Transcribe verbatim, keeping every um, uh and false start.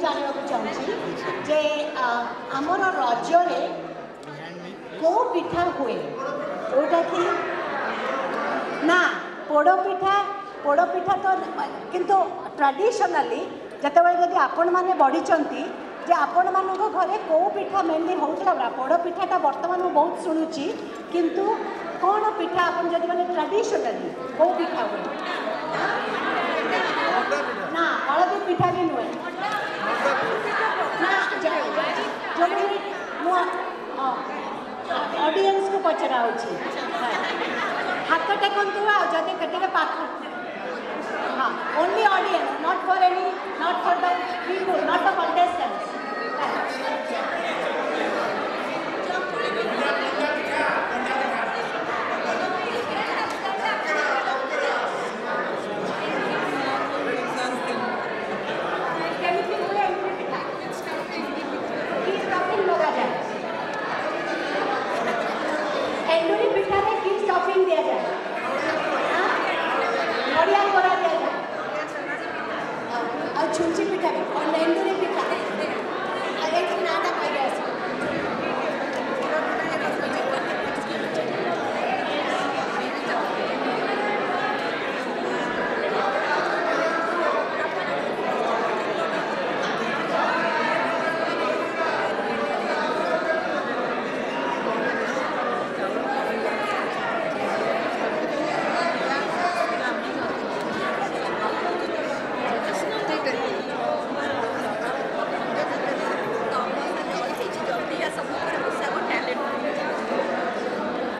जानवाक चाहूँगी जे आमर रजरे को पिठा हुए जोटा कि ना पोड़पिठा पोड़पिठा तो किंतु ट्रेडिशनली जिते जब आपण मैंने बढ़ी जे आपण मान घरे कौ पिठा मेनली होता पोड़पिठाटा बर्तमान बहुत शुणुची किंतु कौन पिठा आपन जदि मैंने ट्रेडिशनली कौ पिठा हुए ना हलदी पिठा भी नुहे ऑडियंस को पचरा हाथ टेकंतु जदि कटे पाख हाँ only audience not for any not for the people not the contestants enduri pitha में की स्टफिंग दिया जाए नड़िया कोरा दिया जाए और छुंची पिठा में और एंडुरी